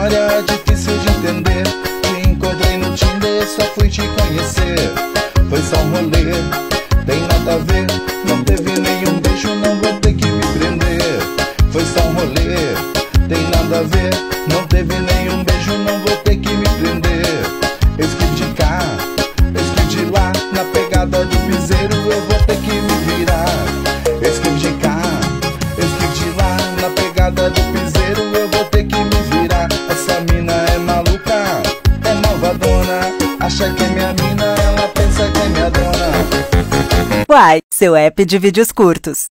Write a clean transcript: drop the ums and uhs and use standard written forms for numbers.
história difícil de entender. Te encontrei no Tinder, só fui te conhecer. Foi só um rolê, tem nada a ver. Não teve nenhum beijo, não vou ter que me prender. Foi só um rolê, tem nada a ver. Não teve nenhum beijo, não vou ter que me prender. Eu esquivo de cá, eu esquivo de lá. Na pegada do piseiro eu vou ter que me virar. Eu esquivo de cá, eu esquivo de lá. Na pegada do piseiro eu vou ter que me virar. Essa mina é maluca, é malvadona. Acha que é minha mina, ela pensa que é minha dona. Uai, seu app de vídeos curtos.